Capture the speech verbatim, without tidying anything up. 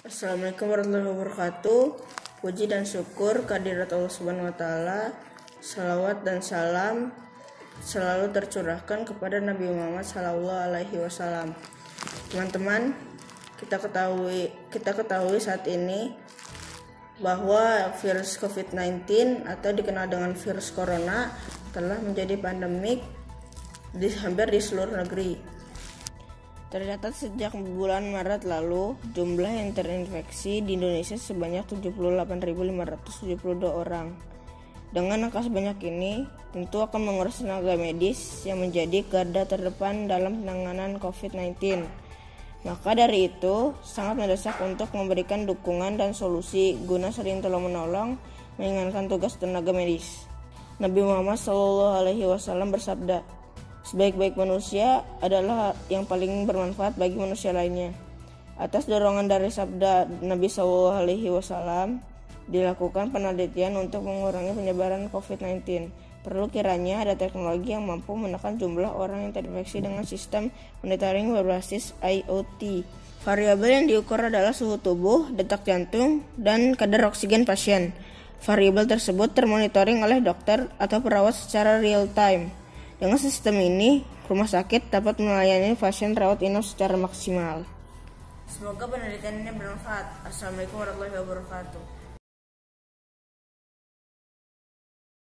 Assalamualaikum warahmatullahi wabarakatuh. Puji dan syukur kehadirat Allah Subhanahu wa taala. Salawat dan salam selalu tercurahkan kepada Nabi Muhammad sallallahu alaihi wasallam. Teman-teman, kita ketahui kita ketahui saat ini bahwa virus covid sembilan belas atau dikenal dengan virus corona telah menjadi pandemik di hampir di seluruh negeri. Tercatat sejak bulan Maret lalu, jumlah yang terinfeksi di Indonesia sebanyak tujuh puluh delapan ribu lima ratus tujuh puluh dua orang. Dengan angka sebanyak ini, tentu akan menguras tenaga medis yang menjadi garda terdepan dalam penanganan covid sembilan belas. Maka dari itu, sangat mendesak untuk memberikan dukungan dan solusi guna saling tolong-menolong meringankan tugas tenaga medis. Nabi Muhammad shallallahu alaihi wasallam bersabda, "Sebaik-baik manusia adalah yang paling bermanfaat bagi manusia lainnya." Atas dorongan dari sabda Nabi shallallahu alaihi wasallam, dilakukan penelitian untuk mengurangi penyebaran covid sembilan belas. Perlu kiranya ada teknologi yang mampu menekan jumlah orang yang terinfeksi dengan sistem monitoring berbasis I O T. Variabel yang diukur adalah suhu tubuh, detak jantung, dan kadar oksigen pasien. Variabel tersebut termonitoring oleh dokter atau perawat secara real time. Dengan sistem ini, rumah sakit dapat melayani pasien rawat inap secara maksimal. Semoga penelitian ini bermanfaat. Assalamualaikum warahmatullahi wabarakatuh.